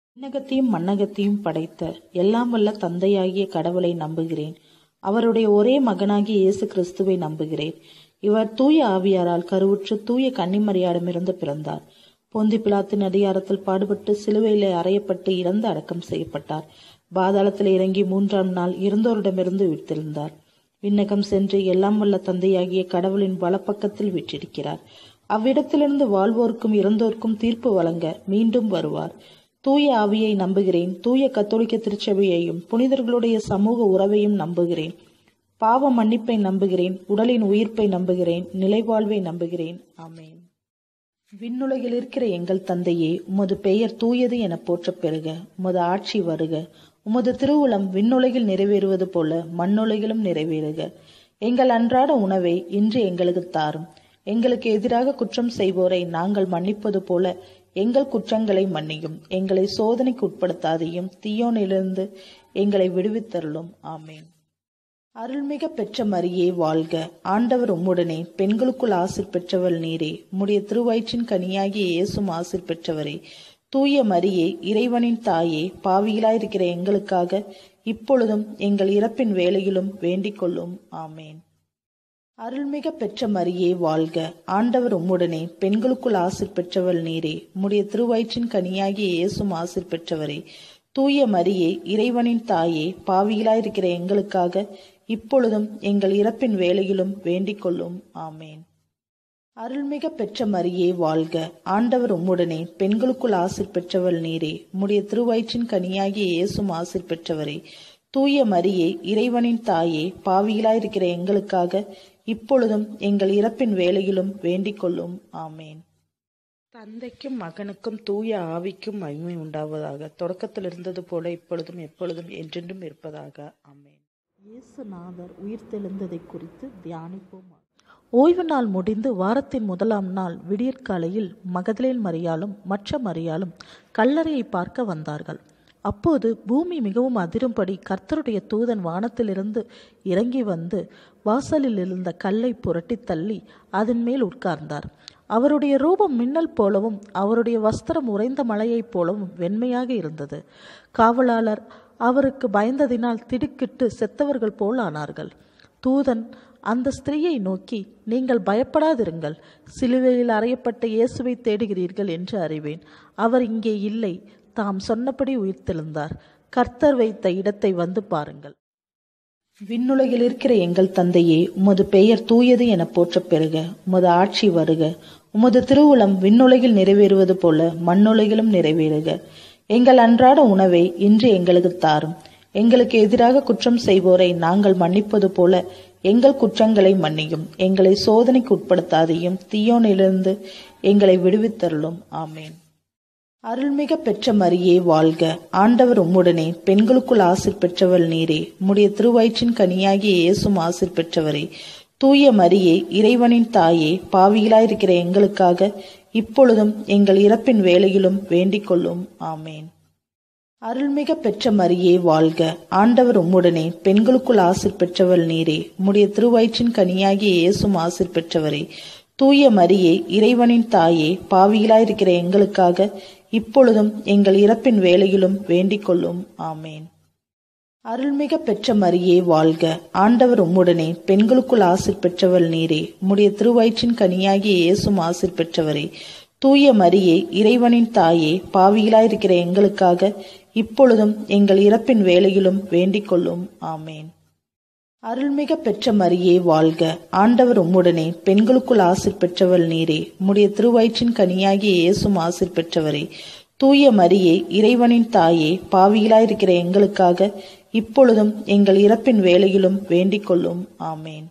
விண்ணகத்தையும் மண்ணகத்தையும் படைத்த எல்லாம் வல்ல தந்தையாகிய கடவுளை நம்புகிறேன். அவருடைய ஒரே மகனாகிய இயேசு கிறிஸ்துவை நம்புகிறேன். இவர் தூய ஆவியாரால் கருவுற்று தூய கன்னிமரியாடமிருந்து பிறந்தார். பொந்தி பிலாத்தின் அதிகாரத்தில் பாடுபட்டு சிலுவையிலே அறையப்பட்டு இறந்து அடக்கம் செய்யப்பட்டார். பாதாளத்தில் இறங்கி 3ஆம் நாள் இறந்தோரிடமிருந்து உயிர்த்தெழுந்தார். விண்ணகம் சென்று எல்லாம் வல்ல தந்தையாகிய கடவுளின் வலப்பக்கத்தில் வீற்றிருக்கிறார். அவ்விடத்திலிருந்து வாழ்வோர்க்கும் இறந்தோர்க்கும் தீர்ப்பு வழங்க மீண்டும் வருவார். தூய ஆவியை நம்புகிறேன். தூய கத்தோலிக்க திருச்சபையையும் புனிதர்களுடைய சமூக உறவையும் நம்புகிறேன். பாவ மன்னிப்பை நம்புகிறேன். உடலின் உயிர்ப்பை நம்புகிறேன். நிலைவாழ்வை நம்புகிறேன். ஆமென். விண்ணுலகில் இருக்கிற எங்கள் தந்தையே, உமது பெயர் தூயது என போற்றப் பெறுக. உமது ஆட்சி வருக. உமது திருவுளம் விண்ணுலகில் நிறைவேறுவது போல மண்ணுலகிலும் நிறைவேறுக. எங்கள் அன்றாட உணவை இன்று எங்களுக்கு தாரும். எங்களுக்கு எதிராக குற்றம் செய்வோரை நாங்கள் மன்னிப்பது போல எங்கள் குற்றங்களை மன்னியும். எங்களை சோதனைக்கு உட்படுத்தாதையும் தீயோனிலிருந்து எங்களை விடுவித்தருளும். ஆமேன். அருள்மிக பெற்ற மரியே வாழ்க. ஆண்டவர் உம்முடனே, பெண்களுக்குள் ஆசீர் பெற்றவள் நீரே. உம்முடைய திருவயிற்றின் கனியாகிய இயேசும் ஆசீர் பெற்றவரே. தூய மரியே, இறைவனின் தாயே, பாவிகளாயிருக்கிற எங்களுக்காக இப்பொழுதும் எங்கள் இறப்பின் வேளையிலும் வேண்டிக் கொள்ளும். ஆமேன். அருள்மிக பெற்ற மரியே வாழ்க. ஆண்டவர் உம்முடனே, பெண்களுக்குள் ஆசீர் பெற்றவள் நீரே. உம்முடைய திருவயிற்றின் கனியாகிய இயேசும் ஆசீர் பெற்றவரே. தூய மரியே, இறைவனின் தாயே, பாவிகளாயிருக்கிற எங்களுக்காக இப்பொழுதும் எங்கள் இறப்பின் வேளையிலும் வேண்டிக் கொள்ளும். ஆமேன். அருள்மிக பெற்ற மரியே வாழ்க. ஆண்டவர் உம்முடனே, பெண்களுக்குள் ஆசீர் பெற்றவள் நீரே. உம்முடைய திருவயிற்றின் கனியாகிய இயேசும் ஆசீர் பெற்றவரே. தூய மரியே, இறைவனின் தாயே, பாவிகளாயிருக்கிற எங்களுக்காக இப்பொழுதும் எங்கள் இறப்பின் வேளையிலும் வேண்டிக் கொள்ளும். ஆமேன். தந்தைக்கும் மகனுக்கும் தூய ஆவிக்கும் மகிமை உண்டாவதாக. தொடக்கத்தில் இருந்தது போல இப்பொழுதும் எப்பொழுதும் என்றென்றும் இருப்பதாக. ஆமேன். இயேசுநாதர் உயிர்த்தெழுந்ததை குறித்து தியானிப்போம். ஓய்வு நாள் முடிந்து வாரத்தின் முதலாம் நாள் விடியற்காலையில் மகதலேன் மரியாளும் மற்ற மரியாளும் கல்லறையை பார்க்க வந்தார்கள். அப்போது பூமி மிகவும் அதிரும்படி கர்த்தருடைய தூதன் வானத்திலிருந்து இறங்கி வந்து வாசலில் இருந்த கல்லை புரட்டி தள்ளி அதன் மேல் உட்கார்ந்தார். அவருடைய ரூபம் மின்னல் போலவும் அவருடைய வஸ்திரம் உறைந்த மலையைப் போலவும் வெண்மையாக இருந்தது. காவலாளர் அவருக்கு பயந்ததினால் திடுக்கிட்டு செத்தவர்கள் போல் ஆனார்கள். தூதன் அந்த ஸ்திரீயை நோக்கி, நீங்கள் பயப்படாதிருங்கள். சிலுவையில் அறையப்பட்ட இயேசுவை தேடுகிறீர்கள் என்று அறிவேன். அவர் இங்கே இல்லை. தாம் சொன்னபடி உயிர்த்தெழுந்தார். கர்த்தர் வைத்த இடத்தை வந்து பாருங்கள். விண்ணுலகில் இருக்கிற எங்கள் தந்தையே, உமது பெயர் தூயது என போற்றப் பெறுக. உமது ஆட்சி வருக. உமது திருவுளம் விண்ணுலகில் நிறைவேறுவது போல மண்ணுலகிலும் நிறைவேறுக. எங்கள் அன்றாட உணவை இன்று எங்களுக்கு தாரும். எங்களுக்கு எதிராக குற்றம் செய்வோரை நாங்கள் மன்னிப்பது போல எங்கள் குற்றங்களை மன்னியும். எங்களை சோதனைக்கு உட்படுத்தாதையும் தீயோனிலிருந்து எங்களை விடுவித்தருளும். ஆமேன். அருள்மிக பெற்ற மரியே வாழ்க. ஆண்டவர் உம்முடனே, பெண்களுக்குள் ஆசீர் பெற்றவள் நீரே. உம்முடைய திருவயிற்றின் கனியாகிய இயேசும் ஆசீர் பெற்றவரே. தூய மரியே, இறைவனின் தாயே, பாவிகளாயிருக்கிற எங்களுக்காக இப்பொழுதும் எங்கள் இறப்பின் வேளையிலும் வேண்டிக் கொள்ளும். ஆமேன். அருள்மிக பெற்ற மரியே வாழ்க. ஆண்டவர் உம்முடனே, பெண்களுக்குள் ஆசீர் பெற்றவள் நீரே. உம்முடைய திருவயிற்றின் கனியாகிய இயேசும் ஆசீர் பெற்றவரே. தூய மரியே, இறைவனின் தாயே, பாவிகளாயிருக்கிற எங்களுக்காக இப்பொழுதும் எங்கள் இறப்பின் வேளையிலும் வேண்டிக் கொள்ளும். ஆமேன். அருள்மிக பெற்ற மரியே வாழ்க. ஆண்டவர் உம்முடனே, பெண்களுக்குள் ஆசீர் பெற்றவள் நீரே. உம்முடைய திருவயிற்றின் கனியாகிய இயேசும் ஆசீர் பெற்றவரே. தூய மரியே, இறைவனின் தாயே, பாவிகளாயிருக்கிற எங்களுக்காக இப்பொழுதும் எங்கள் இறப்பின் வேளையிலும் வேண்டிக் கொள்ளும். ஆமேன். அருள்மிக பெற்ற மரியே வாழ்க. ஆண்டவர் உம்முடனே, பெண்களுக்குள் ஆசீர் பெற்றவள் நீரே. உம்முடைய திருவயிற்றின் கனியாகிய இயேசும் ஆசீர் பெற்றவரே. தூய மரியே, இறைவனின் தாயே, பாவிகளாயிருக்கிற எங்களுக்காக இப்பொழுதும் எங்கள் இறப்பின் வேளையிலும் வேண்டிக் கொள்ளும். ஆமேன்.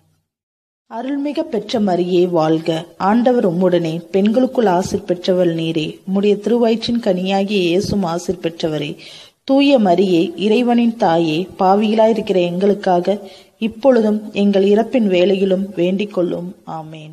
அருள்மிக பெற்ற மரியே வாழ்க. ஆண்டவர் உம்முடனே, பெண்களுக்குள் ஆசீர் பெற்றவள் நீரே. உம்முடைய திருவயிற்றின் கனியாகிய இயேசும் ஆசீர் பெற்றவரே. தூய மரியே, இறைவனின் தாயே, பாவிகளாயிருக்கிற எங்களுக்காக இப்பொழுதும் எங்கள் இறப்பின் வேளையிலும் வேண்டிக் கொள்ளும். ஆமேன்.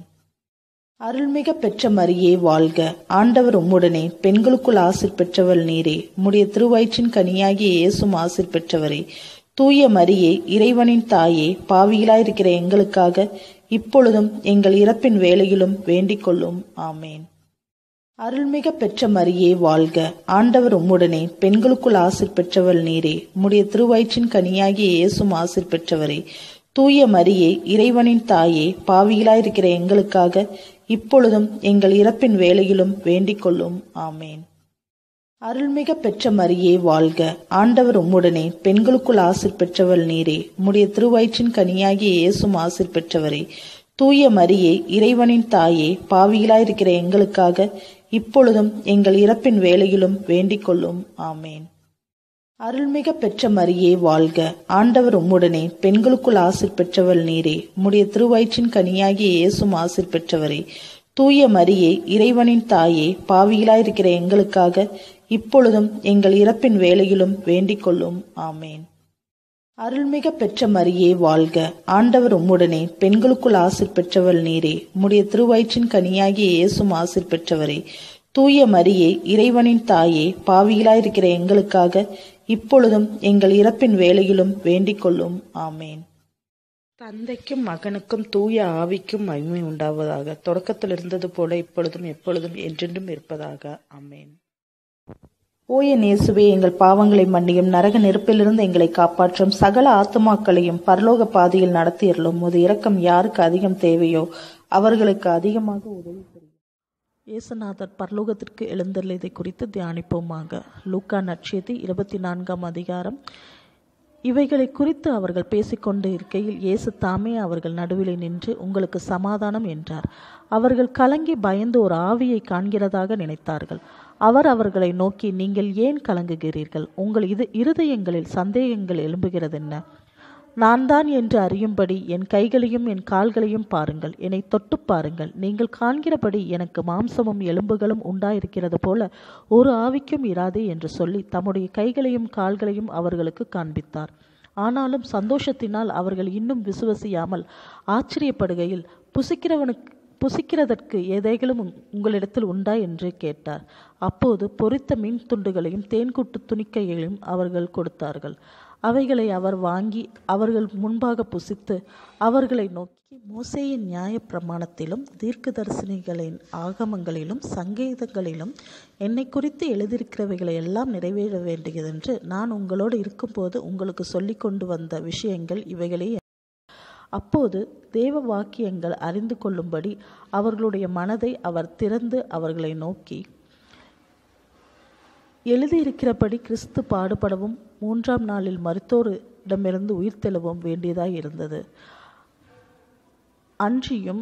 அருள்மிக பெற்ற மரியே வாழ்க. ஆண்டவர் உம்முடனே, பெண்களுக்குள் ஆசீர் பெற்றவள் நீரே. உம்முடைய திருவயிற்றின் கனியாகிய இயேசும் ஆசீர் பெற்றவரே. தூய மரியே, இறைவனின் தாயே, பாவிகளாயிருக்கிற எங்களுக்காக இப்பொழுதும் எங்கள் இறப்பின் வேளையிலும் வேண்டிக் கொள்ளும். ஆமேன். அருள்மிக பெற்ற மரியே வாழ்க, ஆண்டவர் உம்முடனே, பெண்களுக்குள் ஆசீர் பெற்றவள் நீரே. உம்முடைய திருவயிற்றின் கனியாகிய இயேசும் ஆசீர் பெற்றவரே. தூய மரியே, இறைவனின் தாயே, பாவிகளாயிருக்கிற எங்களுக்காக இப்பொழுதும் எங்கள் இறப்பின் வேளையிலும் வேண்டிக் கொள்ளும். ஆமேன். அருள்மிக பெற்ற மரியே வாழ்க, ஆண்டவர் உம்முடனே, பெண்களுக்குள் ஆசீர் பெற்றவள் நீரே. உம்முடைய திருவயிற்றின் கனியாகிய இயேசும் ஆசீர் பெற்றவரே. தூய மரியே, இறைவனின் தாயே, பாவிகளாயிருக்கிற எங்களுக்காக இப்பொழுதும் எங்கள் இறப்பின் வேளையிலும் வேண்டிக் கொள்ளும். ஆமேன். அருள்மிக பெற்ற மரியே வாழ்க, ஆண்டவர் உம்முடனே, பெண்களுக்குள் ஆசீர் பெற்றவள் நீரே. உம்முடைய திருவயிற்றின் கனியாகிய இயேசும் ஆசீர் பெற்றவரே. தூய மரியே, இறைவனின் தாயே, பாவிகளாயிருக்கிற எங்களுக்காக இப்பொழுதும் எங்கள் இறப்பின் வேளையிலும் வேண்டிக் கொள்ளும். ஆமேன். அருள்மிக பெற்ற மரியே வாழ்க, ஆண்டவர் உம்முடனே, பெண்களுக்குள் ஆசீர் பெற்றவள் நீரே. உம்முடைய திருவயிற்றின் கனியாகிய இயேசும் ஆசீர் பெற்றவரே. தூய மரியே, இறைவனின் தாயே, பாவிகளாயிருக்கிற எங்களுக்காக இப்பொழுதும் எங்கள் இறப்பின் வேளையிலும் வேண்டிக் கொள்ளும். ஆமேன். தந்தைக்கும் மகனுக்கும் தூய ஆவிக்கும் மகிமை உண்டாவதாக. தொடக்கத்தில் இருந்தது போல இப்பொழுதும் எப்பொழுதும் என்றென்றும் இருப்பதாக. ஆமேன். ஓய நேசுவே, எங்கள் பாவங்களை மன்னியும், நரக நெருப்பிலிருந்து எங்களை காப்பாற்றும், சகல ஆத்துமாக்களையும் பரலோக பாதையில் நடத்தியறலும். உமது இரக்கம் யாருக்கு அதிகம் தேவையோ அவர்களுக்கு அதிகமாக உதவி புரியும். இயேசுநாதர் பரலோகத்திற்கு எழுந்தருளியதை குறித்து தியானிப்போமாக. லூக்கா நற்செய்தி 24ஆம் அதிகாரம். இவைகளை குறித்து அவர்கள் பேசிக்கொண்டு இருக்கையில் இயேசு தாமே அவர்கள் நடுவிலே நின்று, உங்களுக்கு சமாதானம் என்றார். அவர்கள் கலங்கி பயந்து ஒரு ஆவியை காண்கிறதாக நினைத்தார்கள். அவர் அவர்களை நோக்கி, நீங்கள் ஏன் கலங்குகிறீர்கள்? உங்கள் இருதயங்களில் சந்தேகங்கள் எழும்புகிறதென்ன? நான் தான் என்று அறியும்படி என் கைகளையும் என் கால்களையும் பாருங்கள், என்னை தொட்டு பாருங்கள். நீங்கள் காண்கிறபடி எனக்கு மாம்சமும் எலும்புகளும் உண்டாயிருக்கிறது போல ஒரு ஆவிக்கும் இராதே என்று சொல்லி தம்முடைய கைகளையும் கால்களையும் அவர்களுக்கு காண்பித்தார். ஆனாலும் சந்தோஷத்தினால் அவர்கள் இன்னும் விசுவசியாமல் ஆச்சரியப்படுகையில், புசிக்கிறதற்கு ஏதேனும் உங்களிடத்தில் உண்டா என்று கேட்டார். அப்போது பொரித்த மீன் துண்டுகளையும் தேன்கூட்டு துணிக்கைகளையும் அவர்கள் கொடுத்தார்கள். அவைகளை அவர் வாங்கி அவர்கள் முன்பாக புசித்து அவர்களை நோக்கி, மோசேயின் நியாய பிரமாணத்திலும் தீர்க்கதரிசனிகளின் ஆகமங்களிலும் சங்கீதங்களிலும் என்னை குறித்து எழுதியிருக்கிறவைகளை எல்லாம் நிறைவேற வேண்டியதென்று நான் உங்களோடு இருக்கும்போது உங்களுக்கு சொல்லி கொண்டு வந்த விஷயங்கள் இவைகளே. அப்போது தேவ வாக்கியங்கள் அறிந்து கொள்ளும்படி அவர்களுடைய மனதை அவர் திறந்து அவர்களை நோக்கி, எழுதியிருக்கிறபடி கிறிஸ்து பாடுபடவும் 3ஆம் நாளில் மரித்தோரிடமிருந்து உயிர்த்தெழவும் வேண்டியதாய் இருந்தது. அன்றியும்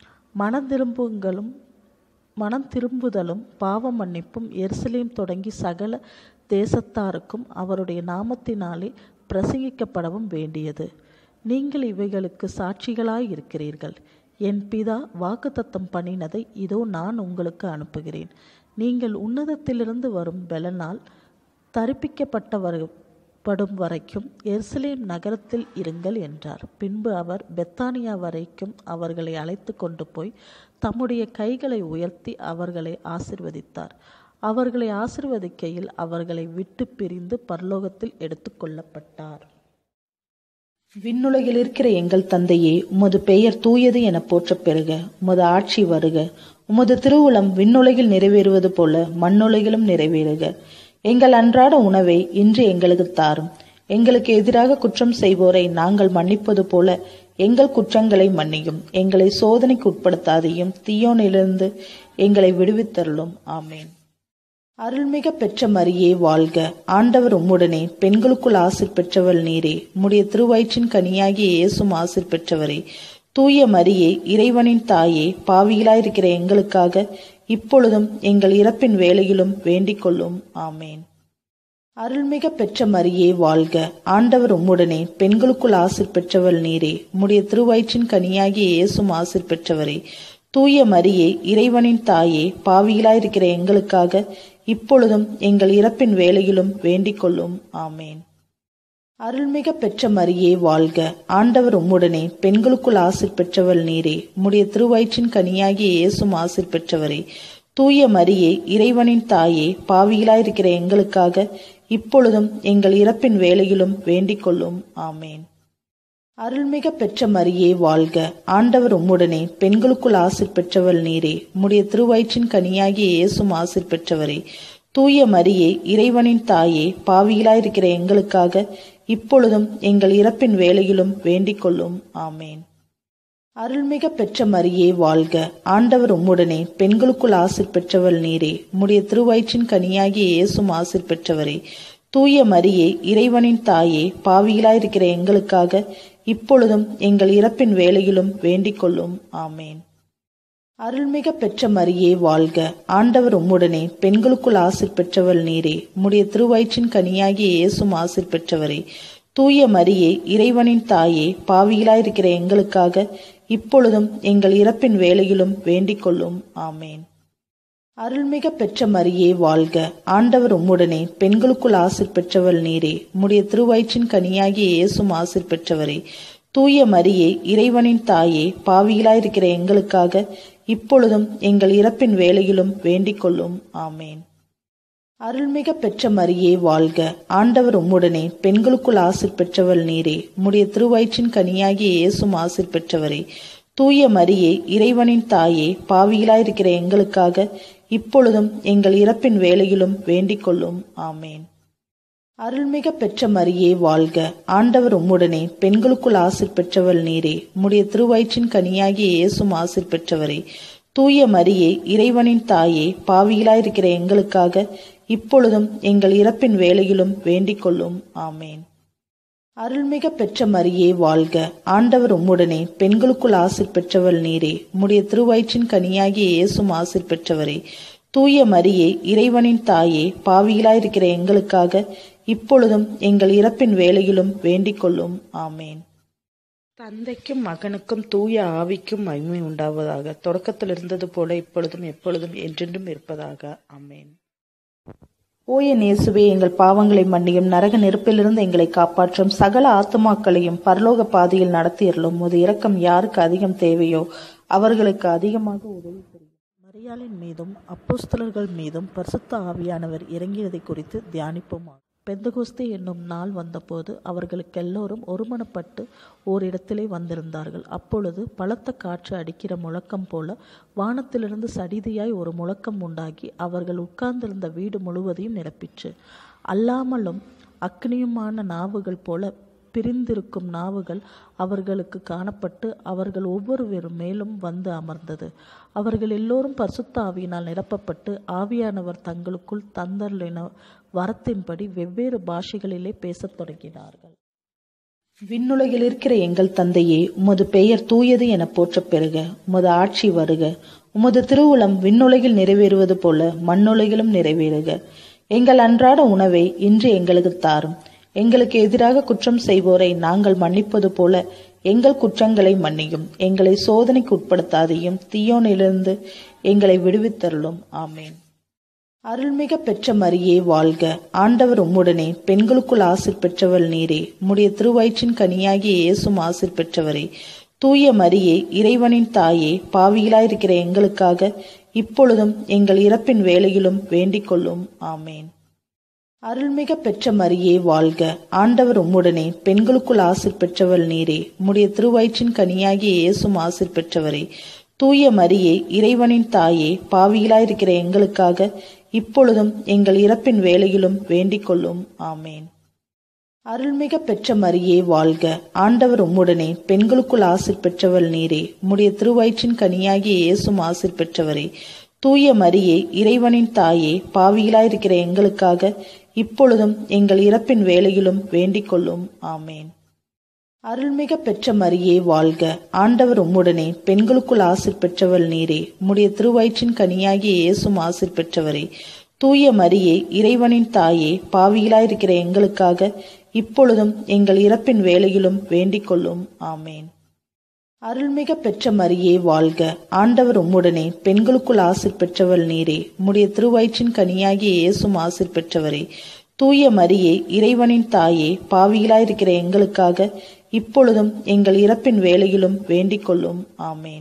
மனம் திரும்புதலும் பாவ மன்னிப்பும் எருசலேம் தொடங்கி சகல தேசத்தாருக்கும் அவருடைய நாமத்தினாலே பிரசங்கிக்கப்படவும் வேண்டியது. நீங்கள் இவைகளுக்கு சாட்சிகளாய் இருக்கிறீர்கள். என் பிதா வாக்குத்தத்தம் பண்ணினதை இதோ நான் உங்களுக்கு அனுப்புகிறேன். நீங்கள் உன்னதத்திலிருந்து வரும் பெலனால் தரிப்பிக்கப்படும் வரைக்கும் எருசலேம் நகரத்தில் இருங்கள் என்றார். பின்பு அவர் பெத்தானியா வரைக்கும் அவர்களை அழைத்து கொண்டு போய் தம்முடைய கைகளை உயர்த்தி அவர்களை ஆசிர்வதித்தார். அவர்களை ஆசிர்வதிக்கையில் அவர்களை விட்டு பிரிந்து பரலோகத்தில் எடுத்து கொள்ளப்பட்டார். விண்ணுலகில் இருக்கிற எங்கள் தந்தையே, உமது பெயர் தூயது என போற்றப் பெறுக. உமது ஆட்சி வருக. உமது திருவுளம் விண்ணுலகில் நிறைவேறுவது போல மண்ணுலகிலும் நிறைவேறுக. எங்கள் அன்றாட உணவை இன்று எங்களுக்கு தாரும். எங்களுக்கு எதிராக குற்றம் செய்வோரை நாங்கள் மன்னிப்பது போல எங்கள் குற்றங்களை மன்னியும். எங்களை சோதனைக்கு உட்படுத்தாதையும், தீயோனிலிருந்து எங்களை விடுவித்தருளும். ஆமேன். அருள்மிக பெற்ற மரியே வாழ்க, ஆண்டவர் உம்முடனே, பெண்களுக்குள் ஆசீர் பெற்றவள் நீரே. உம்முடைய திருவயிற்றின் கனியாகிய இயேசும் ஆசீர் பெற்றவரே. தூய மரியே, இறைவனின் தாயே, பாவிகளாயிருக்கிற எங்களுக்காக இப்பொழுதும் எங்கள் இறப்பின் வேளையிலும் வேண்டிக் கொள்ளும். ஆமேன். அருள்மிக பெற்ற மரியே வாழ்க, ஆண்டவர் உம்முடனே, பெண்களுக்குள் ஆசீர் பெற்றவள் நீரே. உம்முடைய திருவயிற்றின் கனியாகிய இயேசும் ஆசீர் பெற்றவரே. தூய மரியே, இறைவனின் தாயே, பாவிகளாயிருக்கிற எங்களுக்காக இப்பொழுதும் எங்கள் இறப்பின் வேளையிலும் வேண்டிக் கொள்ளும். ஆமேன். அருள்மிக பெற்ற மரியே வாழ்க, ஆண்டவர் உம்முடனே, பெண்களுக்குள் ஆசீர் பெற்றவள் நீரே. உம்முடைய திருவயிற்றின் கனியாகிய இயேசும் ஆசீர் பெற்றவரே. தூய மரியே, இறைவனின் தாயே, பாவிகளாயிருக்கிற எங்களுக்காக இப்பொழுதும் எங்கள் இறப்பின் வேளையிலும் வேண்டிக் கொள்ளும். ஆமேன். அருள்மிக பெற்ற மரியே வாழ்க, ஆண்டவர் உம்முடனே, பெண்களுக்குள் ஆசீர் பெற்றவள் நீரே. உம்முடைய திருவயிற்றின் கனியாகிய இயேசும் ஆசீர் பெற்றவரே. தூய மரியே, இறைவனின் தாயே, பாவிகளாயிருக்கிற எங்களுக்காக இப்பொழுதும் எங்கள் இறப்பின் வேளையிலும் வேண்டிக் கொள்ளும். ஆமேன். அருள்மிக பெற்ற மரியே வாழ்க, ஆண்டவர் உம்முடனே, பெண்களுக்குள் ஆசீர் பெற்றவள் நீரே. உம்முடைய திருவயிற்றின் கனியாகிய இயேசும் ஆசீர் பெற்றவரே. தூய மரியே, இறைவனின் தாயே, பாவிகளாயிருக்கிற எங்களுக்காக இப்பொழுதும் எங்கள் இறப்பின் வேளையிலும் வேண்டிக் கொள்ளும். ஆமேன். அருள்மிக பெற்ற மரியே வாழ்க, ஆண்டவர் உம்முடனே, பெண்களுக்குள் ஆசீர் பெற்றவள் நீரே. உம்முடைய திருவயிற்றின் கனியாகிய இயேசும் ஆசீர் பெற்றவரே. தூய மரியே, இறைவனின் தாயே, பாவிகளாயிருக்கிற எங்களுக்காக இப்பொழுதும் எங்கள் இறப்பின் வேளையிலும் வேண்டிக் கொள்ளும். ஆமேன். அருள்மிக பெற்ற மரியே வாழ்க, ஆண்டவர் உம்முடனே, பெண்களுக்குள் ஆசீர் பெற்றவள் நீரே. உம்முடைய திருவயிற்றின் கனியாகிய இயேசும் ஆசீர் பெற்றவரே. தூய மரியே, இறைவனின் தாயே, பாவிகளாயிருக்கிற எங்களுக்காக இப்பொழுதும் எங்கள் இறப்பின் வேளையிலும் வேண்டிக் கொள்ளும். ஆமேன். அருள்மிக பெற்ற மரியே வாழ்க, ஆண்டவர் உம்முடனே, பெண்களுக்குள் ஆசீர் பெற்றவள் நீரே. உம்முடைய திருவயிற்றின் கனியாகிய இயேசும் ஆசீர் பெற்றவரே. தூய மரியே, இறைவனின் தாயே, பாவிகளாயிருக்கிற எங்களுக்காக இப்பொழுதும் எங்கள் இறப்பின் வேளையிலும் வேண்டிக் கொள்ளும். ஆமேன். அருள்மிக பெற்ற மரியே வாழ்க, ஆண்டவர் உம்முடனே, பெண்களுக்குள் ஆசீர் பெற்றவள் நீரே. உம்முடைய திருவயிற்றின் கனியாகிய இயேசும் ஆசீர் பெற்றவரே. தூய மரியே, இறைவனின் தாயே, பாவிகளாயிருக்கிற எங்களுக்காக இப்பொழுதும் எங்கள் இறப்பின் வேளையிலும் வேண்டிக் கொள்ளும். ஆமேன். அருள்மிக பெற்ற மரியே வாழ்க, ஆண்டவர் உம்முடனே, பெண்களுக்குள் ஆசீர் பெற்றவள் நீரே. உம்முடைய திருவயிற்றின் கனியாகிய இயேசும் ஆசீர் பெற்றவரே. தூய மரியே, இறைவனின் தாயே, பாவிகளாயிருக்கிற எங்களுக்காக இப்பொழுதும் எங்கள் இறப்பின் வேளையிலும் வேண்டிக் கொள்ளும். ஆமேன். தந்தைக்கும் மகனுக்கும் தூய ஆவிக்கும் மகிமை உண்டாவதாக. தொடக்கத்தில் இருந்தது போல இப்பொழுதும் எப்பொழுதும் என்றென்றும் இருப்பதாக. ஆமேன். ஓய நேசுவே, எங்கள் பாவங்களை மன்னியும், நரக நெருப்பிலிருந்து எங்களை காப்பாற்றும், சகல ஆத்துமாக்களையும் பரலோக பாதையில் நடத்தியறலும். உமது இரக்கம் யாருக்கு அதிகம் தேவையோ அவர்களுக்கு அதிகமாக உதவி புரியும். மரியாளின் மீதும் அப்போஸ்தலர்கள் மீதும் பரிசுத்த ஆவியானவர் இறங்கியதை குறித்து தியானிப்போம். பெந்தகோஸ்தே என்னும் நாள் வந்தபோது அவர்களுக்கெல்லோரும் ஒருமனப்பட்டு ஓரிடத்திலே வந்திருந்தார்கள். அப்பொழுது பலத்த காற்று அடிக்கிற முழக்கம் போல வானத்திலிருந்து சடிதியாய் ஒரு முழக்கம் உண்டாகி அவர்கள் உட்கார்ந்திருந்த வீடு முழுவதையும் நிரப்பிற்று. அல்லாமலும் அக்னியுமான நாவுகள் போல பிரிந்திருக்கும் நாவுகள் அவர்களுக்கு காணப்பட்டு அவர்கள் ஒவ்வொருவரும் மேலும் வந்து அமர்ந்தது. அவர்கள் எல்லோரும் பரிசுத்த ஆவியினால் நிரப்பப்பட்டு ஆவியானவர் தங்களுக்குள் தந்தருளின வரத்தின்படி வெவ்வேறு பாஷைகளிலே பேசத் தொடங்கினார்கள். விண்ணுலகில் இருக்கிற எங்கள் தந்தையே, உமது பெயர் தூயது என போற்றப் பெறுக. உமது ஆட்சி வருக. உமது திருவுளம் விண்ணுலகில் நிறைவேறுவது போல மண்ணுலகிலும் நிறைவேறுக. எங்கள் அன்றாட உணவை இன்று எங்களுக்கு தாரும். எங்களுக்கு எதிராக குற்றம் செய்வோரை நாங்கள் மன்னிப்பது போல எங்கள் குற்றங்களை மன்னியும். எங்களை சோதனைக்கு உட்படுத்தாதையும், தீயோனிலிருந்து எங்களை விடுவித்தருளும். ஆமேன். அருள்மிக பெற்ற மரியே வாழ்க, ஆண்டவர் உம்முடனே, பெண்களுக்குள் ஆசீர் பெற்றவள் நீரே. உம்முடைய திருவயிற்றின் கனியாகிய இயேசும் ஆசீர் பெற்றவரே. தூய மரியே, இறைவனின் தாயே, பாவிகளாயிருக்கிற எங்களுக்காக இப்பொழுதும் எங்கள் இறப்பின் வேளையிலும் வேண்டிக் கொள்ளும். ஆமேன். அருள்மிக பெற்ற மரியே வாழ்க, ஆண்டவர் உம்முடனே, பெண்களுக்குள் ஆசீர் பெற்றவள் நீரே. உம்முடைய திருவயிற்றின் கனியாகிய இயேசும் ஆசீர் பெற்றவரே. தூய மரியே, இறைவனின் தாயே, பாவிகளாயிருக்கிற எங்களுக்காக இப்பொழுதும் எங்கள் இறப்பின் வேளையிலும் வேண்டிக் கொள்ளும். ஆமேன். அருள்மிக பெற்ற மரியே வாழ்க, ஆண்டவர் உம்முடனே, பெண்களுக்குள் ஆசீர் பெற்றவள் நீரே. உம்முடைய திருவயிற்றின் கனியாகிய இயேசும் ஆசீர் பெற்றவரே. தூய மரியே, இறைவனின் தாயே, பாவிகளாயிருக்கிற எங்களுக்காக இப்பொழுதும் எங்கள் இறப்பின் வேளையிலும் வேண்டிக் கொள்ளும். ஆமேன். அருள்மிக பெற்ற மரியே வாழ்க, ஆண்டவர் உம்முடனே, பெண்களுக்குள் ஆசீர் பெற்றவள் நீரே. உம்முடைய திருவயிற்றின் கனியாகிய இயேசும் ஆசீர் பெற்றவரே. தூய மரியே, இறைவனின் தாயே, பாவிகளாயிருக்கிற எங்களுக்காக இப்பொழுதும் எங்கள் இறப்பின் வேளையிலும் வேண்டிக் கொள்ளும். ஆமேன். அருள்மிக பெற்ற மரியே வாழ்க, ஆண்டவர் உம்முடனே, பெண்களுக்குள் ஆசீர் பெற்றவள் நீரே. உம்முடைய திருவயிற்றின் கனியாகிய இயேசும் ஆசீர் பெற்றவரே. தூய மரியே, இறைவனின் தாயே, பாவிகளாயிருக்கிற எங்களுக்காக இப்பொழுதும் எங்கள் இறப்பின் வேளையிலும் வேண்டிக் கொள்ளும். ஆமேன்.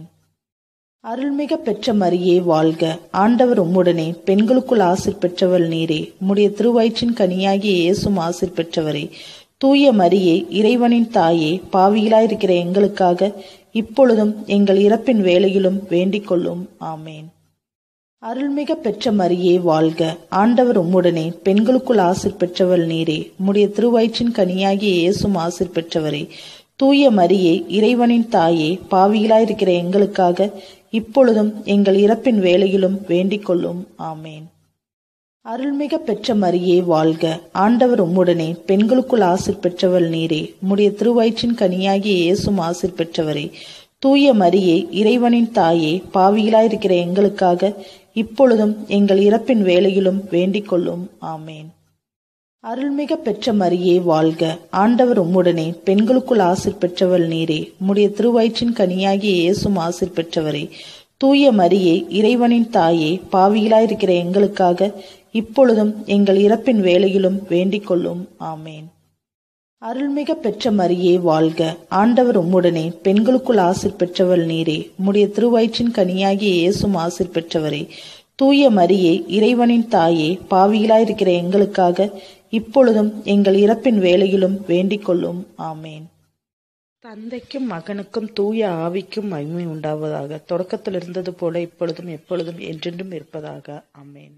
அருள்மிக பெற்ற மரியே வாழ்க, ஆண்டவர் உம்முடனே, பெண்களுக்குள் ஆசீர் பெற்றவள் நீரே. உம்முடைய திருவயிற்றின் கனியாகிய இயேசும் ஆசீர் பெற்றவரே. தூய மரியே, இறைவனின் தாயே, பாவிகளாயிருக்கிற எங்களுக்காக இப்பொழுதும் எங்கள் இறப்பின் வேளையிலும் வேண்டிக் கொள்ளும். ஆமேன். அருள்மிக பெற்ற மரியே வாழ்க. ஆண்டவர் உம்முடனே, பெண்களுக்குள் ஆசீர் பெற்றவள் நீரே. உம்முடைய திருவயிற்றின் கனியாகிய இயேசும் ஆசீர் பெற்றவரே. தூய மரியே, இறைவனின் தாயே, பாவிகளாயிருக்கிற எங்களுக்காக இப்பொழுதும் எங்கள் இறப்பின் வேளையிலும் வேண்டிக் கொள்ளும். ஆமேன். அருள்மிக பெற்ற மரியே வாழ்க. ஆண்டவர் உம்முடனே, பெண்களுக்குள் ஆசீர் பெற்றவள் நீரே. உம்முடைய திருவயிற்றின் கனியாகிய இயேசும் ஆசீர் பெற்றவரே. தூய மரியே, இறைவனின் தாயே, பாவிகளாயிருக்கிற எங்களுக்காக இப்பொழுதும் எங்கள் இறப்பின் வேளையிலும் வேண்டிக் கொள்ளும். ஆமேன். அருள்மிக பெற்ற மரியே வாழ்க. ஆண்டவர் உம்முடனே, பெண்களுக்குள் ஆசீர் பெற்றவள் நீரே. உம்முடைய திருவயிற்றின் கனியாகிய இயேசும் ஆசீர் பெற்றவரே. தூய மரியே, இறைவனின் தாயே, பாவிகளாயிருக்கிற எங்களுக்காக இப்பொழுதும் எங்கள் இறப்பின் வேளையிலும் வேண்டிக் கொள்ளும். ஆமேன். அருள்மிக பெற்ற மரியே வாழ்க. ஆண்டவர் உம்முடனே, பெண்களுக்குள் ஆசீர் பெற்றவள் நீரே. உம்முடைய திருவயிற்றின் கனியாகிய இயேசும் ஆசீர் பெற்றவரே. தூய மரியே, இறைவனின் தாயே, பாவிகளாயிருக்கிற எங்களுக்காக இப்பொழுதும் எங்கள் இறப்பின் வேளையிலும் வேண்டிக் கொள்ளும். ஆமேன். தந்தைக்கும் மகனுக்கும் தூய ஆவிக்கும் மகிமை உண்டாவதாக. தொடக்கத்தில் இருந்தது போல இப்பொழுதும் எப்பொழுதும் என்றென்றும் இருப்பதாக. ஆமேன்.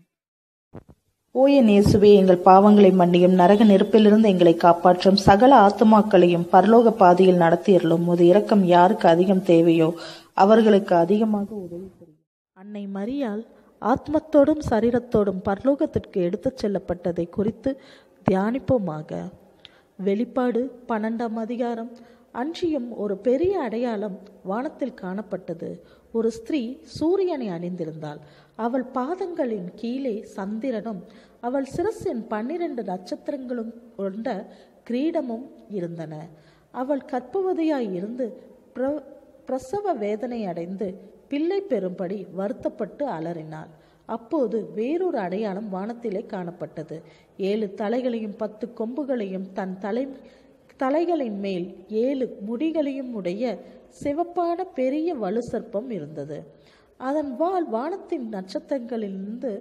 ஓய நேசுவே, எங்கள் பாவங்களை மன்னியும், நரக நெருப்பிலிருந்து எங்களை காப்பாற்றும், சகல ஆத்துமாக்களையும் பரலோக பாதையில் நடத்தியறலும். உமது இரக்கம் யாருக்கு அதிகம் தேவையோ அவர்களுக்கு அதிகமாக உதவி புரியும். அன்னை மரியாள் ஆத்மத்தோடும் சரீரத்தோடும் பரலோகத்திற்கு எடுத்துச் செல்லப்பட்டதை குறித்து தியானிப்போமாக. வெளிப்பாடு 12ஆம் அதிகாரம். அன்றியும் ஒரு பெரிய அடையாளம் வானத்தில் காணப்பட்டது. ஒரு ஸ்திரீ சூரியனை அணிந்திருந்தாள். அவள் பாதங்களின் கீழே சந்திரனும் அவள் சிரசின் 12 நட்சத்திரங்களும் கொண்ட கிரீடமும் இருந்தன. அவள் கர்ப்பவதியாய் இருந்து பிரசவ வேதனை அடைந்து பிள்ளை பெறும்படி வருத்தப்பட்டு அலறினாள். அப்போது வேறொரு அடையாளம் வானத்திலே காணப்பட்டது. 7 தலைகளையும் 10 கொம்புகளையும் தன் தலைகளின் மேல் 7 முடிகளையும் உடைய சிவப்பான பெரிய வலு சர்ப்பம் இருந்தது. அதன் வால் வானத்தின் நட்சத்திரங்களிலிருந்து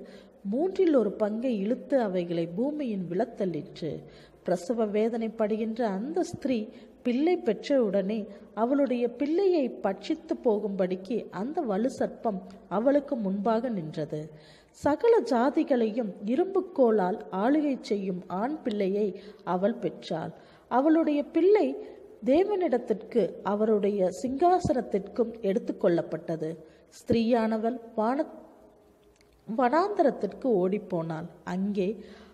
1/3 இழுத்து அவைகளை பூமியின் விழத்தள்ளிற்று. பிரசவ வேதனைப்படுகின்ற அந்த ஸ்திரீ பிள்ளை பெற்றவுடனே அவளுடைய பிள்ளையை பட்சித்து போகும்படிக்கு அந்த வலு சர்ப்பம் அவளுக்கு முன்பாக நின்றது. சகல ஜாதிகளையும் இரும்புக்கோளால் ஆளுகை செய்யும் ஆண் பிள்ளையை அவள் பெற்றாள். அவளுடைய பிள்ளை தேவனிடத்திற்கு அவருடைய சிங்காசனத்திற்கும் எடுத்துக்கொள்ளப்பட்டது. ஸ்திரீயானவள் வனாந்தரத்திற்கு ஓடிப்போனாள். அங்கே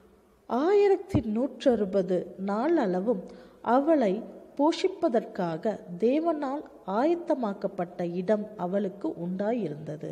1160 நாள் அளவும் அவளை போஷிப்பதற்காக தேவனால் ஆயத்தமாக்கப்பட்ட இடம் அவளுக்கு உண்டாயிருந்தது.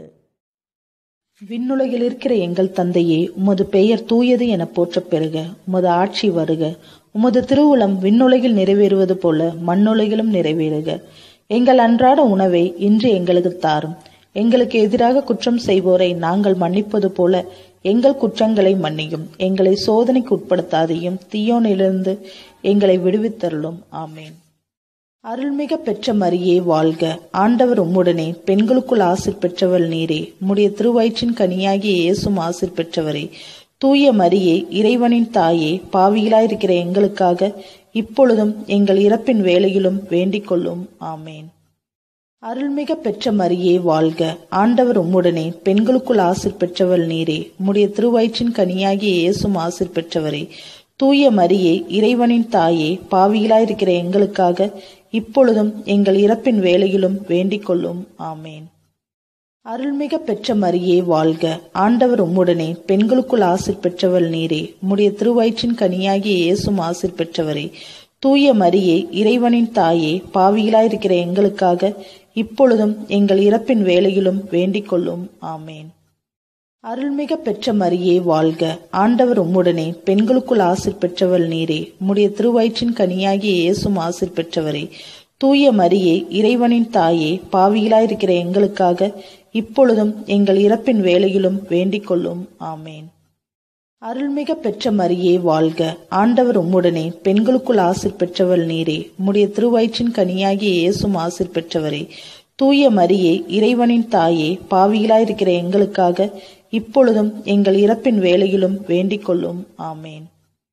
விண்ணுலகில் இருக்கிற எங்கள் தந்தையே, உமது பெயர் தூயது என போற்றப் பெறுக. உமது ஆட்சி வருக. உமது திருவுளம் விண்ணுலகில் நிறைவேறுவது போல மண்ணுலகிலும் நிறைவேறுக. எங்கள் அன்றாட உணவை இன்று எங்களுக்கு தாரும். எங்களுக்கு எதிராக குற்றம் செய்வோரை நாங்கள் மன்னிப்பது போல எங்கள் குற்றங்களை மன்னியும். எங்களை சோதனைக்கு உட்படுத்தாதையும், தீயோனிலிருந்து எங்களை விடுவித்தருளும். ஆமேன். அருள்மிக பெற்ற மரியே வாழ்க. ஆண்டவர் உம்முடனே, பெண்களுக்குள் ஆசீர் பெற்றவள் நீரே. உம்முடைய திருவயிற்றின் கனியாகிய இயேசும் ஆசீர் பெற்றவரே. தூய மரியே, இறைவனின் தாயே, பாவிகளாயிருக்கிற எங்களுக்காக இப்பொழுதும் எங்கள் இறப்பின் வேளையிலும் வேண்டிக் கொள்ளும். ஆமேன். அருள்மிக பெற்ற மரியே வாழ்க. ஆண்டவர் உம்முடனே, பெண்களுக்குள் ஆசீர் பெற்றவள் நீரே. உம்முடைய திருவயிற்றின் கனியாகிய இயேசும் ஆசீர் பெற்றவரே. தூய மரியே, இறைவனின் தாயே, பாவிகளாயிருக்கிற எங்களுக்காக இப்பொழுதும் எங்கள் இறப்பின் வேளையிலும் வேண்டிக் கொள்ளும். ஆமேன். அருள்மிக பெற்ற மரியே வாழ்க. ஆண்டவர் உம்முடனே, பெண்களுக்குள் ஆசீர் பெற்றவள் நீரே. உம்முடைய திருவயிற்றின் கனியாகிய இயேசும் ஆசீர் பெற்றவரே. தூய மரியே, இறைவனின் தாயே, பாவிகளாயிருக்கிற எங்களுக்காக இப்பொழுதும் எங்கள் இறப்பின் வேளையிலும் வேண்டிக் கொள்ளும். ஆமேன். அருள்மிக பெற்ற மரியே வாழ்க. ஆண்டவர் உம்முடனே, பெண்களுக்குள் ஆசீர் பெற்றவள் நீரே. உம்முடைய திருவயிற்றின் கனியாகிய இயேசும் ஆசீர் பெற்றவரே. தூய மரியே, இறைவனின் தாயே, பாவிகளாயிருக்கிற எங்களுக்காக இப்பொழுதும் எங்கள் இறப்பின் வேளையிலும் வேண்டிக் கொள்ளும். ஆமேன். அருள்மிக பெற்ற மரியே வாழ்க. ஆண்டவர் உம்முடனே, பெண்களுக்குள் ஆசீர் பெற்றவள் நீரே. உம்முடைய திருவயிற்றின் கனியாகிய இயேசும் ஆசீர் பெற்றவரே. தூய மரியே, இறைவனின் தாயே, பாவிகளாயிருக்கிற எங்களுக்காக இப்பொழுதும் எங்கள் இறப்பின் வேளையிலும் வேண்டிக் கொள்ளும். ஆமேன்.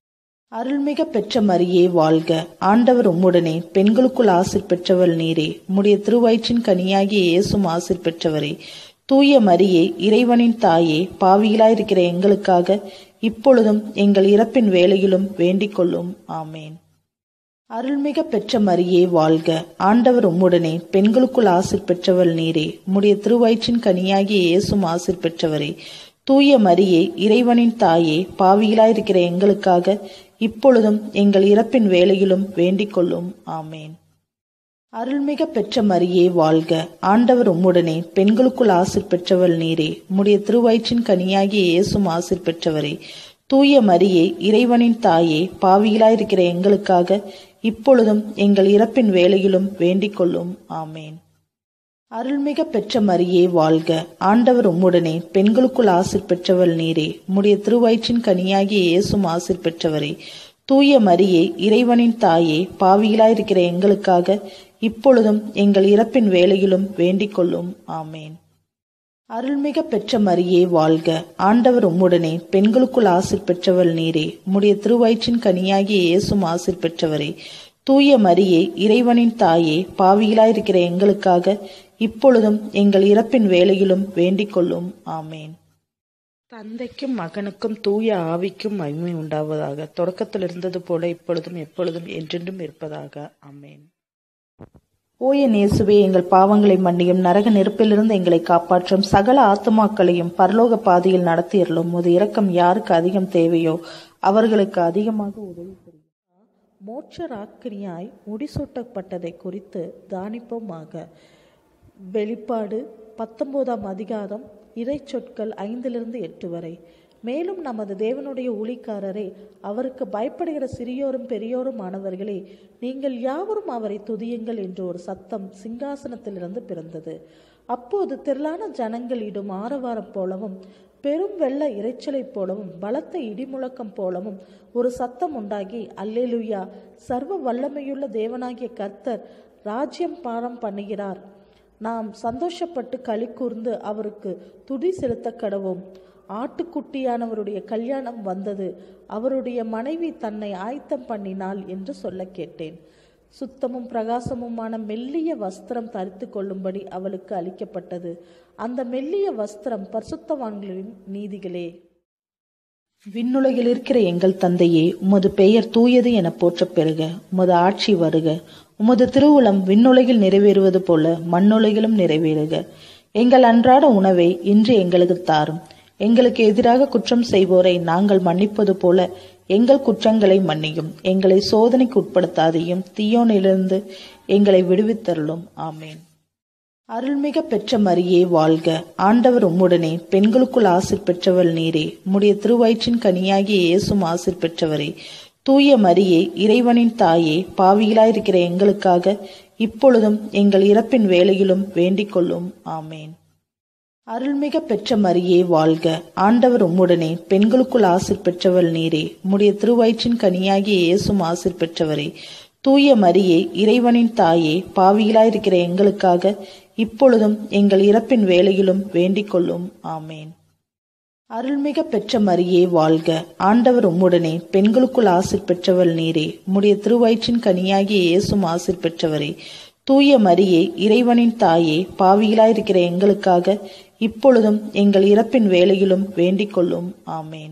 அருள்மிக பெற்ற மரியே வாழ்க, ஆண்டவர் உம்முடனே, பெண்களுக்குள் ஆசீர் பெற்றவள் நீரே. உம்முடைய திருவயிற்றின் கனியாகிய இயேசும் ஆசீர் பெற்றவரே. தூய மரியே, இறைவனின் தாயே, பாவிகளாயிருக்கிற எங்களுக்காக இப்பொழுதும் எங்கள் இறப்பின் வேளையிலும் வேண்டிக் கொள்ளும். ஆமேன். அருள்மிக பெற்ற மரியே வாழ்க, ஆண்டவர் உம்முடனே, பெண்களுக்குள் ஆசீர் பெற்றவள் நீரே. உம்முடைய திருவயிற்றின் கனியாகிய இயேசும் ஆசீர் பெற்றவரே. தூய மரியே, இறைவனின் தாயே, பாவிகளாயிருக்கிற எங்களுக்காக இப்பொழுதும் எங்கள் இறப்பின் வேளையிலும் வேண்டிக் கொள்ளும். ஆமேன். அருள்மிக பெற்ற மரியே வாழ்க, ஆண்டவர் உம்முடனே, பெண்களுக்குள் ஆசீர் பெற்றவள் நீரே. உம்முடைய திருவயிற்றின் கனியாகிய இயேசும் ஆசீர் பெற்றவரே. தூய மரியே, இறைவனின் தாயே, பாவிகளாயிருக்கிற எங்களுக்காக இப்பொழுதும் எங்கள் இறப்பின் வேளையிலும் வேண்டிக் கொள்ளும். ஆமேன். அருள்மிக பெற்ற மரியே வாழ்க, ஆண்டவர் உம்முடனே, பெண்களுக்குள் ஆசீர் பெற்றவள் நீரே. உம்முடைய திருவயிற்றின் கனியாகிய இயேசும் ஆசீர் பெற்றவரே. தூய மரியே, இறைவனின் தாயே, பாவிகளாயிருக்கிற எங்களுக்காக இப்பொழுதும் எங்கள் இறப்பின் வேளையிலும் வேண்டிக் கொள்ளும். ஆமேன். அருள்மிக பெற்ற மரியே வாழ்க, ஆண்டவர் உம்முடனே, பெண்களுக்குள் ஆசீர் பெற்றவள் நீரே. உம்முடைய திருவயிற்றின் கனியாகிய இயேசும் ஆசீர் பெற்றவரே. தூய மரியே, இறைவனின் தாயே, பாவிகளாயிருக்கிற எங்களுக்காக இப்பொழுதும் எங்கள் இறப்பின் வேளையிலும் வேண்டிக் கொள்ளும். ஆமேன். தந்தைக்கும் மகனுக்கும் தூய ஆவிக்கும் மகிமை உண்டாவதாக. தொடக்கத்தில் இருந்தது போல இப்பொழுதும் எப்பொழுதும் என்றென்றும் இருப்பதாக. ஆமேன். ஓய நேசுவே, எங்கள் பாவங்களை மன்னியும், நரக நெருப்பிலிருந்து எங்களை காப்பாற்றும், சகல ஆத்துமாக்களையும் பரலோக பாதையில் நடத்தியறலும். உமது இரக்கம் யாருக்கு அதிகம் தேவையோ அவர்களுக்கு அதிகமாக உதவி புரியும். மோட்ச ராக்கினியாய் முடிசூட்டப்பட்டதை குறித்து தானிப்போமாக. வெளிப்பாடு 19ஆம் அதிகாரம் இறை சொற்கள் 5-8 வரை. மேலும் நமது தேவனுடைய ஊழிக்காரரே, அவருக்கு பயப்படுகிற சிறியோரும் பெரியோரும் ஆனவர்களே, நீங்கள் யாவரும் அவரை துதியுங்கள் என்று ஒரு சத்தம் சிங்காசனத்திலிருந்து பிறந்தது. அப்போது திரளான ஜனங்கள் இடும் ஆரவாரம் போலவும் பெரும் வெள்ள இரைச்சலை போலவும் பலத்த இடிமுழக்கம் போலவும் ஒரு சத்தம் உண்டாகி, அல்லேலூயா, சர்வ வல்லமையுள்ள தேவனாகிய கர்த்தர் ராஜ்யம் பாரம் பண்ணுகிறார். நாம் சந்தோஷப்பட்டு களி கூர்ந்து அவருக்கு துதி செலுத்த கடவோம். ஆட்டுக்குட்டியானவருடைய கல்யாணம் வந்தது, அவருடைய மனைவி தன்னை ஆயத்தம் பண்ணினாள் என்று சொல்ல கேட்டேன். சுத்தமும் பிரகாசமுமான மெல்லிய வஸ்திரம் தரித்து கொள்ளும்படி அவளுக்கு அளிக்கப்பட்டது. அந்த மெல்லிய வஸ்திரம் பரிசுத்தவான்களின் நீதிகளே. விண்ணுலகில் இருக்கிற எங்கள் தந்தையே, உமது பெயர் தூயது என போற்றப் பெறுக. உமது ஆட்சி வருக. உமது திருவுளம் விண்ணுலகில் நிறைவேறுவது போல மண்ணுலகிலும் நிறைவேறுக. எங்கள் அன்றாட உணவை இன்று எங்களுக்கு தாரும். எங்களுக்கு எதிராக குற்றம் செய்வோரை நாங்கள் மன்னிப்பது போல எங்கள் குற்றங்களை மன்னியும். எங்களை சோதனைக்கு உட்படுத்தாதையும், தீயோனிலிருந்து எங்களை விடுவித்தருளும். ஆமேன். அருள்மிக பெற்ற மரியே வாழ்க, ஆண்டவர் உம்முடனே, பெண்களுக்குள் ஆசீர் பெற்றவள் நீரே. உம்முடைய திருவயிற்றின் கனியாகிய இயேசும் ஆசீர் பெற்றவரே. தூய மரியே, இறைவனின் தாயே, பாவிகளாயிருக்கிற எங்களுக்காக இப்பொழுதும் எங்கள் இறப்பின் வேளையிலும் வேண்டிக் கொள்ளும். ஆமேன். அருள்மிக பெற்ற மரியே வாழ்க, ஆண்டவர் உம்முடனே, பெண்களுக்குள் ஆசீர் பெற்றவள் நீரே. உம்முடைய திருவயிற்றின் கனியாகிய இயேசும் ஆசீர் பெற்றவரே. தூய மரியே, இறைவனின் தாயே, பாவிகளாயிருக்கிற எங்களுக்காக இப்பொழுதும் எங்கள் இறப்பின் வேளையிலும் வேண்டிக் கொள்ளும். ஆமேன். அருள்மிக பெற்ற மரியே வாழ்க, ஆண்டவர் உம்முடனே, பெண்களுக்குள் ஆசீர் பெற்றவள் நீரே. உம்முடைய திருவயிற்றின் கனியாகிய இயேசும் ஆசீர் பெற்றவரே. தூய மரியே, இறைவனின் தாயே, பாவிகளாயிருக்கிற எங்களுக்காக இப்பொழுதும் எங்கள் இறப்பின் வேளையிலும் வேண்டிக் கொள்ளும். ஆமேன்.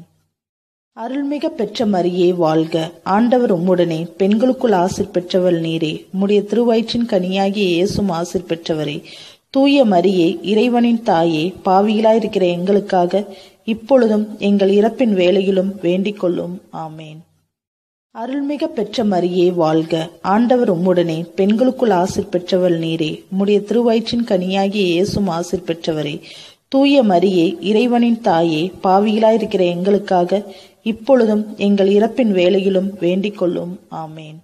அருள்மிக பெற்ற மரியே வாழ்க, ஆண்டவர் உம்முடனே, பெண்களுக்குள் ஆசீர் பெற்றவள் நீரே. உம்முடைய திருவயிற்றின் கனியாகிய இயேசும் ஆசீர் பெற்றவரே. தூய மரியே, இறைவனின் தாயே, பாவிகளாயிருக்கிற எங்களுக்காக இப்பொழுதும் எங்கள் இறப்பின் வேளையிலும் வேண்டிக் கொள்ளும். ஆமேன். அருள்மிக பெற்ற மரியே வாழ்க, ஆண்டவர் உம்முடனே, பெண்களுக்குள் ஆசீர் பெற்றவள் நீரே. உம்முடைய திருவயிற்றின் கனியாகிய இயேசும் ஆசீர் பெற்றவரே. தூய மரியே, இறைவனின் தாயே, பாவிகளாயிருக்கிற எங்களுக்காக இப்பொழுதும் எங்கள் இறப்பின் வேளையிலும் வேண்டிக் கொள்ளும். ஆமேன்.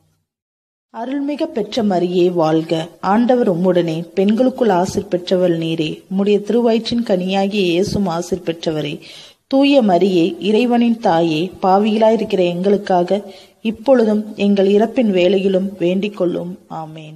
அருள்மிக பெற்ற மரியே வாழ்க, ஆண்டவர் உம்முடனே, பெண்களுக்குள் ஆசீர் பெற்றவள் நீரே. உம்முடைய திருவயிற்றின் கனியாகிய இயேசும் ஆசீர் பெற்றவரே. தூய மரியே, இறைவனின் தாயே, பாவிகளாயிருக்கிற எங்களுக்காக இப்பொழுதும் எங்கள் இறப்பின் வேளையிலும் வேண்டிக் கொள்ளும். ஆமேன்.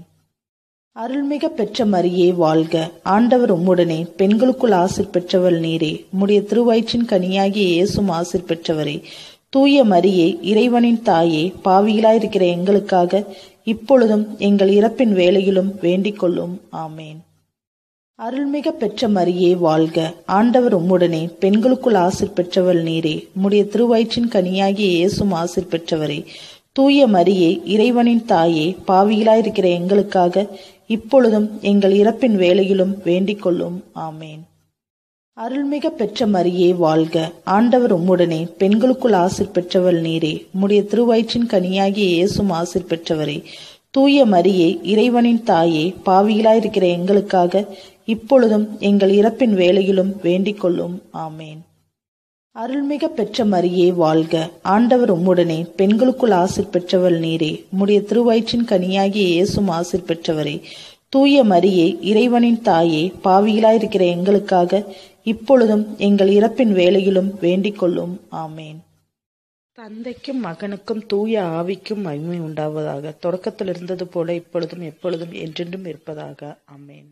அருள்மிக பெற்ற மரியே வாழ்க, ஆண்டவர் உம்முடனே, பெண்களுக்குள் ஆசீர் பெற்றவள் நீரே. உம்முடைய திருவயிற்றின் கனியாகிய இயேசும் ஆசீர் பெற்றவரே. தூய மரியே, இறைவனின் தாயே, பாவிகளாயிருக்கிற எங்களுக்காக இப்பொழுதும் எங்கள் இறப்பின் வேளையிலும் வேண்டிக் கொள்ளும். ஆமேன். அருள்மிக பெற்ற மரியே வாழ்க. ஆண்டவர் உம்முடனே, பெண்களுக்குள் ஆசீர் பெற்றவள் நீரே. உம்முடைய திருவயிற்றின் கனியாகிய இயேசும் ஆசீர் பெற்றவரே. தூய மரியே, இறைவனின் தாயே, பாவிகளாயிருக்கிற எங்களுக்காக இப்பொழுதும் எங்கள் இறப்பின் வேளையிலும் வேண்டிக் கொள்ளும். ஆமேன். அருள்மிக பெற்ற மரியே வாழ்க. ஆண்டவர் உம்முடனே, பெண்களுக்குள் ஆசீர் பெற்றவள் நீரே. உம்முடைய திருவயிற்றின் கனியாகிய இயேசும் ஆசீர் பெற்றவரே. தூய மரியே, இறைவனின் தாயே, பாவிகளாயிருக்கிற எங்களுக்காக இப்பொழுதும் எங்கள் இறப்பின் வேளையிலும் வேண்டிக் கொள்ளும். ஆமேன். அருள்மிக பெற்ற மரியே வாழ்க. ஆண்டவர் உம்முடனே, பெண்களுக்குள் ஆசீர் பெற்றவள் நீரே. உம்முடைய திருவயிற்றின் கனியாகிய இயேசும் ஆசீர் பெற்றவரே. தூய மரியே, இறைவனின் தாயே, பாவிகளாயிருக்கிற எங்களுக்காக இப்பொழுதும் எங்கள் இறப்பின் வேளையிலும் வேண்டிக் கொள்ளும். ஆமேன். தந்தைக்கும் மகனுக்கும் தூய ஆவிக்கும் மகிமை உண்டாவதாக. தொடக்கத்தில் இருந்தது போல இப்பொழுதும் எப்பொழுதும் என்றென்றும் இருப்பதாக. ஆமேன்.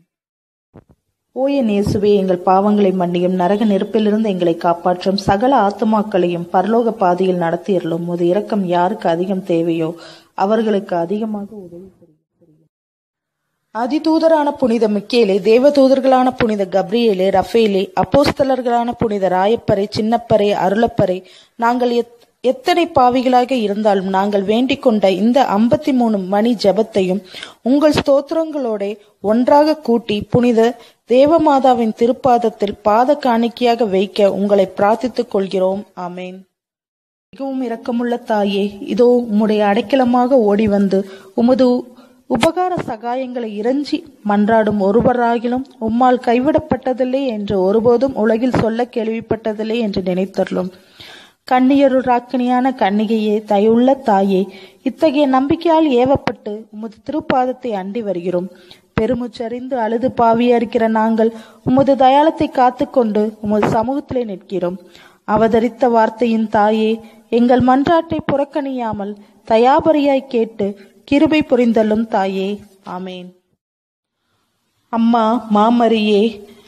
ஓய நேசுவே, எங்கள் பாவங்களை மன்னியும், நரக நெருப்பிலிருந்து எங்களை காப்பாற்றும், சகல ஆத்துமாக்களையும் பரலோக பாதையில் நடத்தியறலும். உமது இரக்கம் யாருக்கு அதிகம் தேவையோ அவர்களுக்கு அதிகமாக உதவி புரியும். அதிதூதரான புனித மிக்கேலே, தேவதூதர்களான புனித கப்ரியேலே, ரஃபேலே, அப்போஸ்தலர்களான புனித ராயப்பரை, சின்னப்பரை, அருளப்பரை, நாங்கள் எத்தனை பாவிகளாக இருந்தாலும் நாங்கள் வேண்டிக் கொண்ட இந்த 53 மணி ஜெபத்தையும் உங்கள் ஸ்தோத்திரங்களோட ஒன்றாக கூட்டி புனித தேவமாதாவின் திருப்பாதத்தில் பாத காணிக்கையாக வைக்க உங்களை பிரார்த்தித்துக் கொள்கிறோம். ஆமேன். மிகவும் இரக்கமுள்ள தாயே, இதோ உம்முடைய அடைக்கலமாக ஓடி வந்து உமது உபகார சகாயங்களை இறைஞ்சி மன்றாடும் ஒருவராகிலும் உம்மால் கைவிடப்பட்டதில்லை என்று ஒருபோதும் உலகில் சொல்ல கேள்விப்பட்டதில்லை என்று நினைத்தருளும். கன்னியருராக்கினியான கன்னிகையே, தயுள்ள தாயே, இத்தகைய நம்பிக்கையால் ஏவப்பட்டு உமது திருப்பாதத்தை அண்டி வருகிறோம். பெருமுச்சறிந்து அழுது பாவியாயிருக்கிற நாங்கள் உமது தயாளத்தை காத்துக்கொண்டு உமது சமூகத்திலே நிற்கிறோம். அவதரித்த வார்த்தையின் தாயே, எங்கள் மன்றாட்டை புறக்கணியாமல் தயாபரியாய் கேட்டு கிருபை புரிந்தல்லும் தாயே. ஆமேன். அம்மா மாமரியே,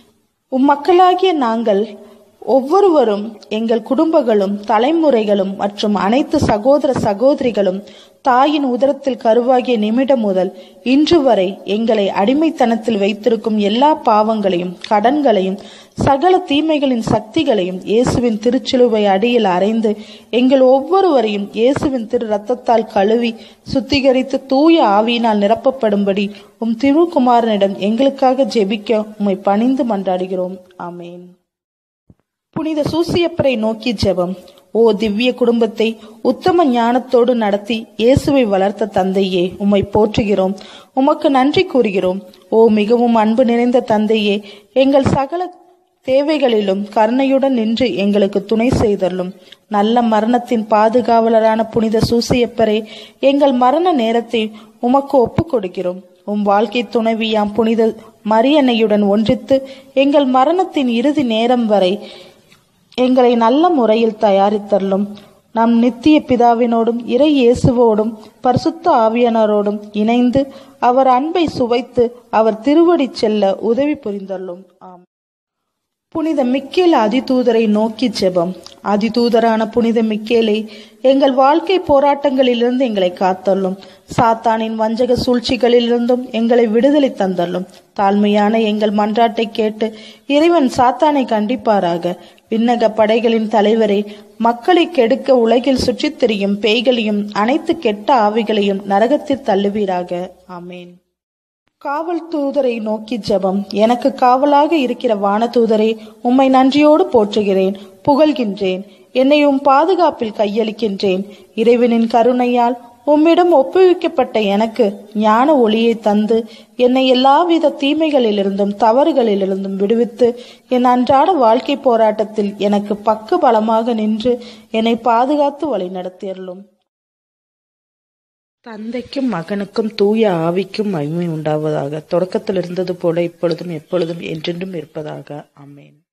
மக்களாகிய நாங்கள் ஒவ்வொருவரும், எங்கள் குடும்பங்களும் தலைமுறைகளும் மற்றும் அனைத்து சகோதர சகோதரிகளும் தாயின் உதரத்தில் கருவாகிய நிமிடம் முதல் இன்று வரை எங்களை அடிமைத்தனத்தில் வைத்திருக்கும் எல்லா பாவங்களையும் கடன்களையும் சகல தீமைகளின் சக்திகளையும் இயேசுவின் திருச்சிலுவை அடியில் அறைந்து எங்கள் ஒவ்வொருவரையும் இயேசுவின் திரு ரத்தத்தால் கழுவி சுத்திகரித்து தூய ஆவியினால் நிரப்பப்படும்படி திருக்குமாரனிடம் எங்களுக்காக ஜெபிக்க உம்மை பணிந்து மன்றாடுகிறோம். ஆமேன். புனித சூசியப்பரை நோக்கி ஜெபம். ஓ திவ்ய குடும்பத்தை உத்தம ஞானத்தோடு நடத்தி இயேசுவை வளர்த்த தந்தையே, உம்மை போற்றுகிறோம், உமக்கு நன்றி கூறுகிறோம். ஓ மிகவும் அன்பு நிறைந்த தந்தையே, எங்கள் சகல தேவைகளிலும் கருணையுடன் நின்று எங்களுக்கு துணை செய்தருளும். நல்ல மரணத்தின் பாதுகாவலரான புனித சூசியப்பரே, எங்கள் மரண நேரத்தை உமக்கு ஒப்புக் கொடுக்கிறோம். உம் வாழ்க்கை துணைவியாம் புனித மரியன்னையுடன் ஒன்றித்து எங்கள் மரணத்தின் இறுதி நேரம் வரை எங்களை நல்ல முறையில் தயாரித்தருளும். நம் நித்திய பிதாவினோடும் இறை இயேசுவோடும் பரிசுத்த ஆவியானோரோடும் இணைந்து அவர் அன்பை சுவைத்து அவர் திருவடி செல்ல உதவி புரிந்தருளும். ஆம். புனித மிக்கேல் அதிதூதரை நோக்கி ஜெபம். அதிதூதரான புனித மிக்கேலை, எங்கள் வாழ்க்கை போராட்டங்களிலிருந்து எங்களை காத்தள்ளும். சாத்தானின் வஞ்சக சூழ்ச்சிகளிலிருந்தும் எங்களை விடுதலை தந்தள்ளும். தாழ்மையான எங்கள் மன்றாட்டை கேட்டு இறைவன் சாத்தானை கண்டிப்பாராக. விண்ணக படைகளின் தலைவரே, மக்களை கெடுக்க உலகில் சுற்றித் திரியும் பேய்களையும் அனைத்து கெட்ட ஆவிகளையும் நரகத்தில் தள்ளுவீராக. ஆமேன். காவல் தூதரை நோக்கி ஜெபம். எனக்கு காவலாக இருக்கிற வானதூதரை, உம்மை நன்றியோடு போற்றுகிறேன், புகழ்கின்றேன். என்னை உம் பாதுகாப்பில் கையளிக்கின்றேன். இறைவனின் கருணையால் உம்மிடம் ஒப்புவிக்கப்பட்ட எனக்கு ஞான ஒளியை தந்து என்னை எல்லாவித தீமைகளிலிருந்தும் தவறுகளிலிருந்தும் விடுவித்து என் அன்றாட வாழ்க்கை போராட்டத்தில் எனக்கு பக்க பலமாக நின்று என்னை பாதுகாத்து வழி நடத்தியருளும். தந்தைக்கும் மகனுக்கும் தூய ஆவிக்கும் மகிமை உண்டாவதாக. தொடக்கத்தில் இருந்தது போல இப்பொழுதும் எப்பொழுதும் என்றென்றும் இருப்பதாக. ஆமேன்.